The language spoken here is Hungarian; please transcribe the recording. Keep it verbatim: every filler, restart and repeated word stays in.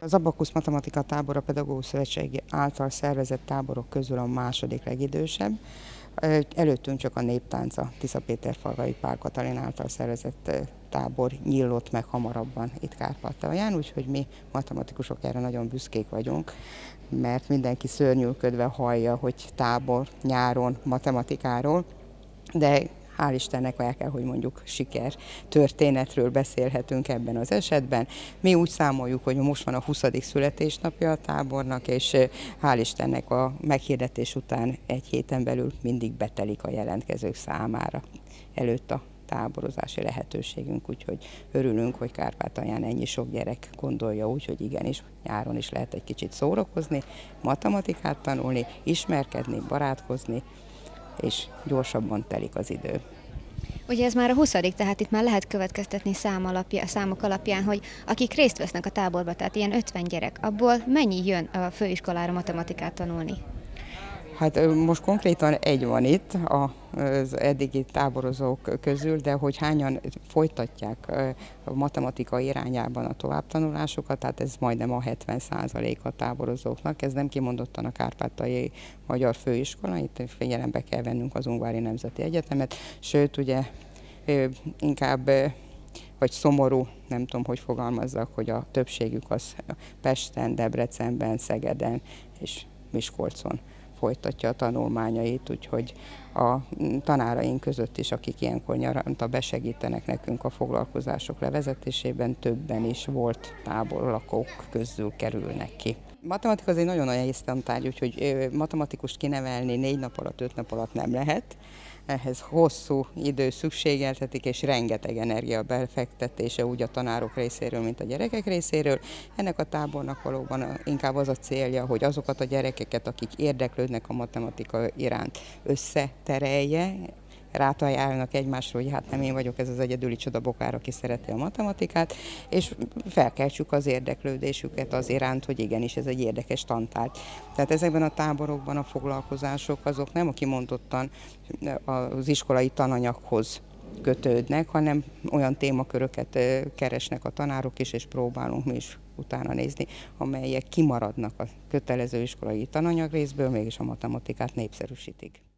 Az Abbakusz Matematika Tábor a Pedagógus Szövetség által szervezett táborok közül a második legidősebb. Előttünk csak a néptánc, a Tiszapéterfalvai Pál Katalin által szervezett tábor nyílott meg hamarabban itt Kárpátalján, úgyhogy mi matematikusok erre nagyon büszkék vagyunk, mert mindenki szörnyűködve hallja, hogy tábor nyáron matematikáról, de hál' Istennek el kell, hogy mondjuk siker történetről beszélhetünk ebben az esetben. Mi úgy számoljuk, hogy most van a huszadik születésnapja a tábornak, és hál' Istennek a meghirdetés után egy héten belül mindig betelik a jelentkezők számára előtt a táborozási lehetőségünk, úgyhogy örülünk, hogy Kárpátalján ennyi sok gyerek gondolja úgy, hogy igenis nyáron is lehet egy kicsit szórakozni, matematikát tanulni, ismerkedni, barátkozni, és gyorsabban telik az idő. Ugye ez már a huszadik, tehát itt már lehet következtetni szám alapja, számok alapján, hogy akik részt vesznek a táborba, tehát ilyen ötven gyerek, abból mennyi jön a főiskolára matematikát tanulni? Hát most konkrétan egy van itt az eddigi táborozók közül, de hogy hányan folytatják a matematika irányában a továbbtanulásokat, tehát ez majdnem a hetven százalék a táborozóknak. Ez nem kimondottan a Kárpátaljai Magyar Főiskola, itt figyelembe kell vennünk az Ungvári Nemzeti Egyetemet, sőt ugye inkább vagy szomorú, nem tudom, hogy fogalmazzak, hogy a többségük az Pesten, Debrecenben, Szegeden és Miskolcon folytatja a tanulmányait, úgyhogy a tanáraink között is, akik ilyenkor nyaranta besegítenek nekünk a foglalkozások levezetésében, többen is volt táborlakók közül kerülnek ki. Matematika az egy nagyon nehéz tantárgy, úgyhogy matematikust kinevelni négy nap alatt, öt nap alatt nem lehet. Ehhez hosszú idő szükségeltetik, és rengeteg energia befektetése úgy a tanárok részéről, mint a gyerekek részéről. Ennek a tábornak valóban inkább az a célja, hogy azokat a gyerekeket, akik érdeklődnek a matematika iránt, összeterelje, rátalálnak egymásról, hogy hát nem én vagyok ez az egyedüli csodabokár, aki szereti a matematikát, és felkeltsük az érdeklődésüket az iránt, hogy igenis ez egy érdekes tantárgy. Tehát ezekben a táborokban a foglalkozások azok nem a kimondottan az iskolai tananyaghoz kötődnek, hanem olyan témaköröket keresnek a tanárok is, és próbálunk mi is utána nézni, amelyek kimaradnak a kötelező iskolai tananyag részből, mégis a matematikát népszerűsítik.